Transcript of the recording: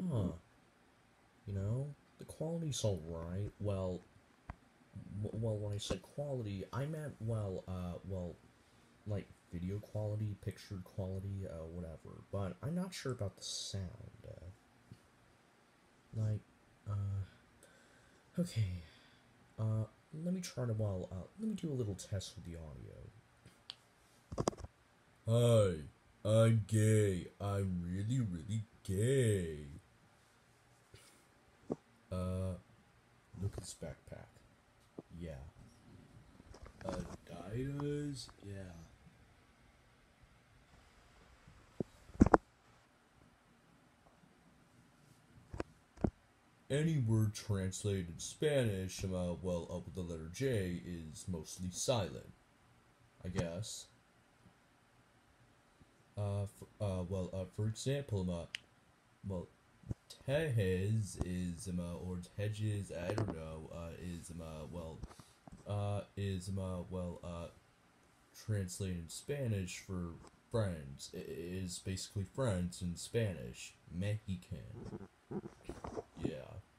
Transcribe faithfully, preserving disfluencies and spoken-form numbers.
huh, you know, the quality's alright. Well, w- well, when I said quality, I meant, well, uh, well, like video quality, picture quality, uh, whatever. But I'm not sure about the sound. Uh, like, uh, okay. Uh, let me try to, well, uh, let me do a little test with the audio. Hi, I'm gay. I'm really, really gay. Uh, look at this backpack. Yeah. Adidas? Yeah. Any word translated in Spanish, uh, well, up with the letter J, is mostly silent, I guess. Uh, for, uh, well, uh, for example, uh, well, tejes is, um, uh, or hedges, I don't know, uh, is, um, uh, well, uh, is, um, uh, well, uh, translated in Spanish for friends. It is basically friends in Spanish. Mexican. Yeah.